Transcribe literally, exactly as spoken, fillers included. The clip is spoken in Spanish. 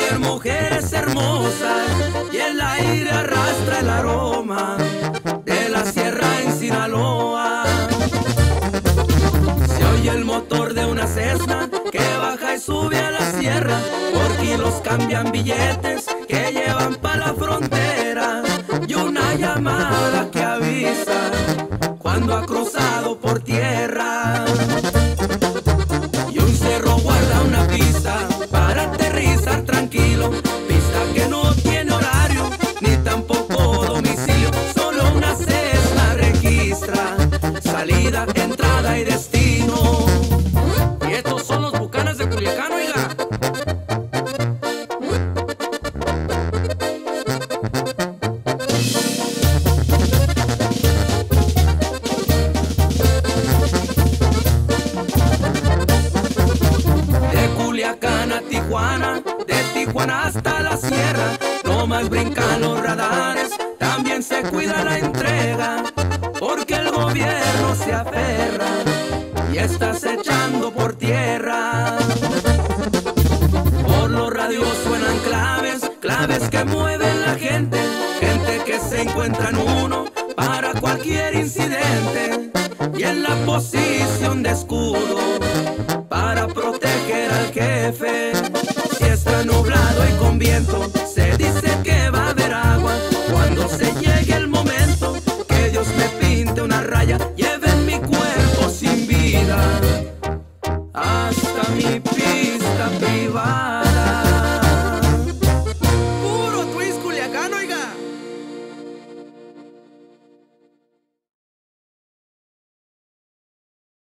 ver mujeres hermosas y el aire arrastra el aroma de la sierra en Sinaloa. Se oye el motor de una Cessna que baja y sube a la sierra, por kilos cambian billetes que llevan pa' la frontera, y una llamada que avisa cuando ha cruzado por tierra. Y un cerro guarda una pista para aterrizar tranquilo, pista que no tiene horario ni tampoco domicilio, solo una Cessna registra salida, entrada y destino. Y estos son los Bucanas de Culiacán, oiga. Culiacán a Tijuana, de Tijuana hasta la sierra, no más brincan los radares, también se cuida la entrega, porque el gobierno se aferra y está acechando por tierra. Por los radios suenan claves, claves que mueven la gente, gente que se encuentra en uno para cualquier incidente, y en la posición de escudo para proteger al jefe. Si está nublado y con viento,